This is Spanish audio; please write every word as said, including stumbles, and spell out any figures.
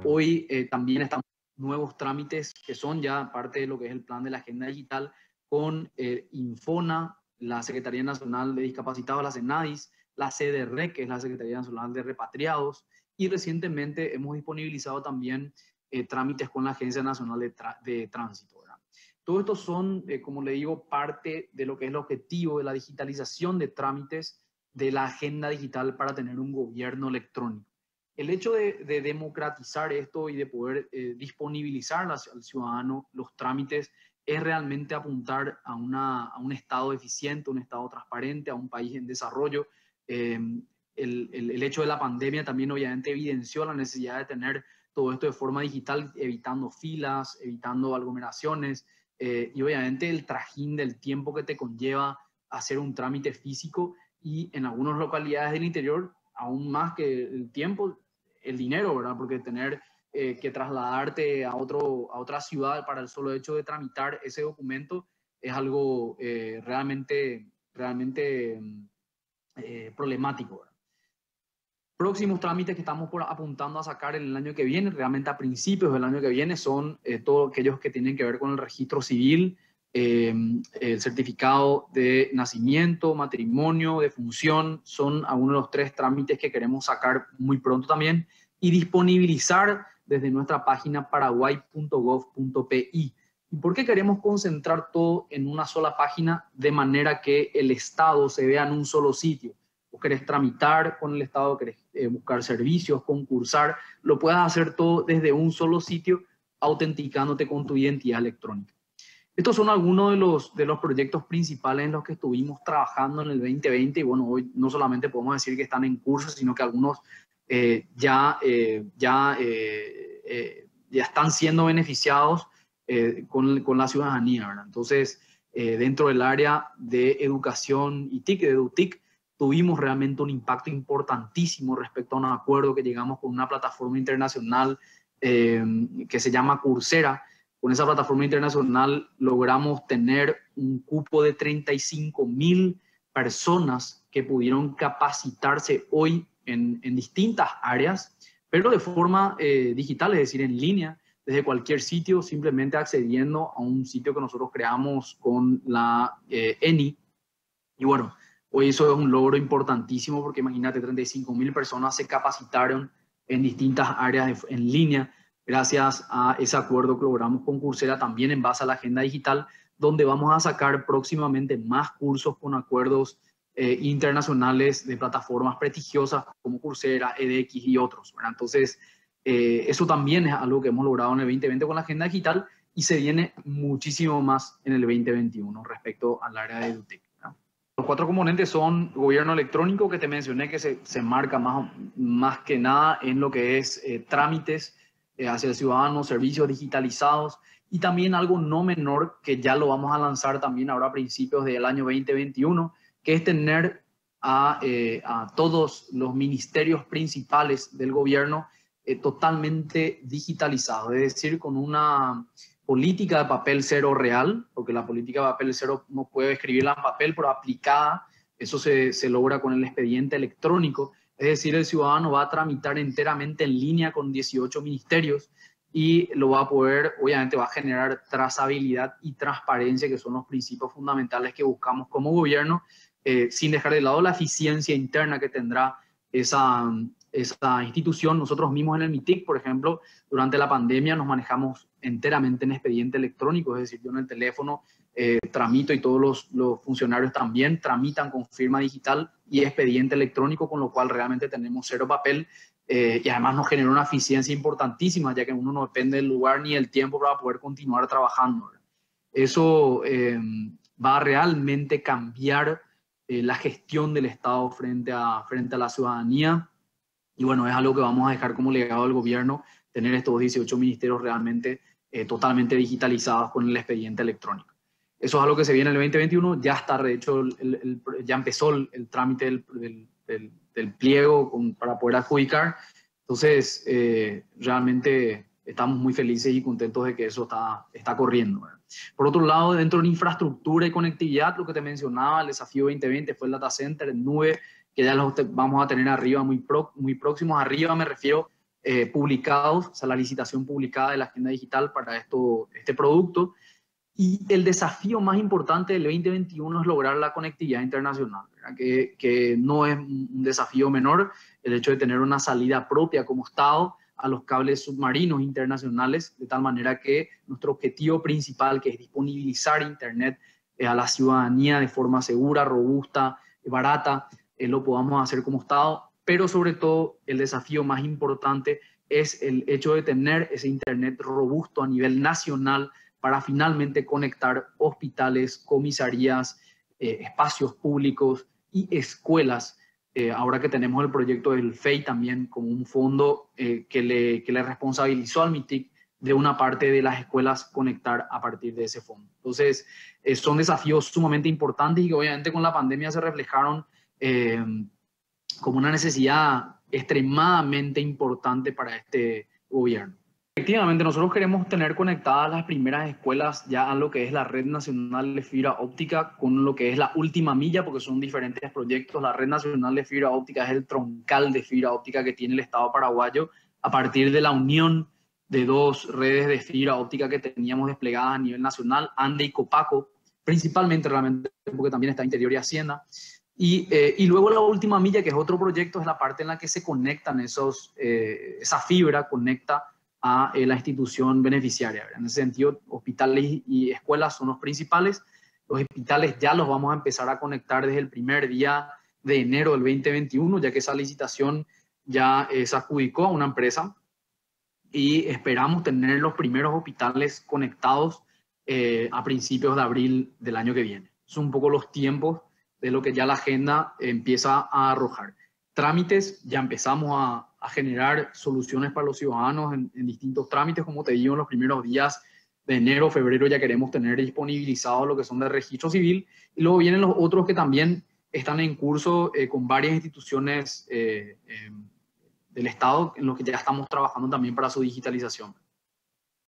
Hoy eh, también estamos en nuevos trámites que son ya parte de lo que es el plan de la agenda digital con eh, Infona, la Secretaría Nacional de Discapacitados, la CENADIS, la C D R E, que es la Secretaría Nacional de Repatriados, y recientemente hemos disponibilizado también eh, trámites con la Agencia Nacional de, de Tránsito, ¿verdad? Todo esto son, eh, como le digo, parte de lo que es el objetivo de la digitalización de trámites de la agenda digital para tener un gobierno electrónico. El hecho de, de democratizar esto y de poder eh, disponibilizar al ciudadano los trámites es realmente apuntar a, una, a un Estado eficiente, un Estado transparente, a un país en desarrollo. Eh, el, el, el hecho de la pandemia también obviamente evidenció la necesidad de tener todo esto de forma digital, evitando filas, evitando aglomeraciones, eh, y obviamente el trajín del tiempo que te conlleva hacer un trámite físico, y en algunas localidades del interior, aún más que el tiempo, el dinero, ¿verdad? Porque tener eh, que trasladarte a, otro, a otra ciudad para el solo hecho de tramitar ese documento es algo eh, realmente, realmente eh, problemático, ¿verdad? Próximos trámites que estamos por, apuntando a sacar en el año que viene, realmente a principios del año que viene, son eh, todos aquellos que tienen que ver con el registro civil, eh, el certificado de nacimiento, matrimonio, defunción, son algunos de los tres trámites que queremos sacar muy pronto también y disponibilizar desde nuestra página paraguay punto gov punto pi. ¿Y por qué queremos concentrar todo en una sola página de manera que el Estado se vea en un solo sitio? Vos querés tramitar con el Estado, querés eh, buscar servicios, concursar, lo puedas hacer todo desde un solo sitio, autenticándote con tu identidad electrónica. Estos son algunos de los, de los proyectos principales en los que estuvimos trabajando en el veinte veinte, y bueno, hoy no solamente podemos decir que están en curso, sino que algunos eh, ya, eh, ya, eh, eh, ya están siendo beneficiados eh, con, con la ciudadanía, ¿verdad? Entonces, eh, dentro del área de educación y TIC, de EduTIC, tuvimos realmente un impacto importantísimo respecto a un acuerdo que llegamos con una plataforma internacional eh, que se llama Coursera. Con esa plataforma internacional logramos tener un cupo de treinta y cinco mil personas que pudieron capacitarse hoy en, en distintas áreas, pero de forma eh, digital, es decir, en línea, desde cualquier sitio, simplemente accediendo a un sitio que nosotros creamos con la eh, E N I. Y bueno, hoy eso es un logro importantísimo porque imagínate, treinta y cinco mil personas se capacitaron en distintas áreas de, en línea gracias a ese acuerdo que logramos con Coursera, también en base a la agenda digital, donde vamos a sacar próximamente más cursos con acuerdos eh, internacionales de plataformas prestigiosas como Coursera, edX y otros, ¿verdad? Entonces, eh, eso también es algo que hemos logrado en el veinte veinte con la agenda digital y se viene muchísimo más en el veinte veintiuno respecto al área de EduTech. Los cuatro componentes son gobierno electrónico, que te mencioné, que se, se marca más, más que nada en lo que es eh, trámites eh, hacia el ciudadano, servicios digitalizados, y también algo no menor que ya lo vamos a lanzar también ahora a principios del año veinte veintiuno, que es tener a, eh, a todos los ministerios principales del gobierno eh, totalmente digitalizados, es decir, con una política de papel cero real, porque la política de papel cero no puede escribirla en papel, pero aplicada, eso se, se logra con el expediente electrónico. Es decir, el ciudadano va a tramitar enteramente en línea con dieciocho ministerios y lo va a poder, obviamente va a generar trazabilidad y transparencia, que son los principios fundamentales que buscamos como gobierno, eh, sin dejar de lado la eficiencia interna que tendrá esa, esa institución. Nosotros mismos en el MITIC, por ejemplo, durante la pandemia nos manejamos enteramente en expediente electrónico, es decir, yo en el teléfono eh, tramito y todos los, los funcionarios también tramitan con firma digital y expediente electrónico, con lo cual realmente tenemos cero papel eh, y además nos genera una eficiencia importantísima, ya que uno no depende del lugar ni del tiempo para poder continuar trabajando. Eso eh, va a realmente cambiar eh, la gestión del Estado frente a, frente a la ciudadanía. Y bueno, es algo que vamos a dejar como legado del gobierno, tener estos dieciocho ministerios realmente eh, totalmente digitalizados con el expediente electrónico. Eso es algo que se viene en el veinte veintiuno, ya está, de hecho, el, el, ya empezó el, el trámite del, del, del, del pliego con, para poder adjudicar. Entonces, eh, realmente estamos muy felices y contentos de que eso está, está corriendo, ¿verdad? Por otro lado, dentro de la infraestructura y conectividad, lo que te mencionaba, el desafío veinte veinte fue el data center en nube, que ya los vamos a tener arriba, muy, pro, muy próximos arriba, me refiero eh, publicados, o sea, la licitación publicada de la agenda digital para esto, este producto. Y el desafío más importante del veinte veintiuno es lograr la conectividad internacional, que, que no es un desafío menor el hecho de tener una salida propia como Estado a los cables submarinos internacionales, de tal manera que nuestro objetivo principal, que es disponibilizar Internet eh, a la ciudadanía de forma segura, robusta, barata, eh, lo podamos hacer como Estado, pero sobre todo el desafío más importante es el hecho de tener ese Internet robusto a nivel nacional para finalmente conectar hospitales, comisarías, eh, espacios públicos y escuelas. Eh, ahora que tenemos el proyecto del F E I también como un fondo eh, que, le, que le responsabilizó al MITIC de una parte de las escuelas conectar a partir de ese fondo. Entonces, eh, son desafíos sumamente importantes y que obviamente con la pandemia se reflejaron eh, como una necesidad extremadamente importante para este gobierno. Efectivamente, nosotros queremos tener conectadas las primeras escuelas ya a lo que es la Red Nacional de Fibra Óptica con lo que es la última milla, porque son diferentes proyectos. La Red Nacional de Fibra Óptica es el troncal de fibra óptica que tiene el Estado paraguayo a partir de la unión de dos redes de fibra óptica que teníamos desplegadas a nivel nacional, ANDE y Copaco, principalmente realmente porque también está Interior y Hacienda. Y, eh, y luego la última milla, que es otro proyecto, es la parte en la que se conectan esos, eh, esa fibra, conecta a eh, la institución beneficiaria. En ese sentido, hospitales y escuelas son los principales. Los hospitales ya los vamos a empezar a conectar desde el primer día de enero del veinte veintiuno, ya que esa licitación ya eh, se adjudicó a una empresa y esperamos tener los primeros hospitales conectados eh, a principios de abril del año que viene. Son un poco los tiempos de lo que ya la agenda empieza a arrojar. Trámites, ya empezamos a, a generar soluciones para los ciudadanos en, en distintos trámites, como te digo, en los primeros días de enero, febrero ya queremos tener disponibilizados lo que son de registro civil, y luego vienen los otros que también están en curso eh, con varias instituciones eh, eh, del Estado en los que ya estamos trabajando también para su digitalización.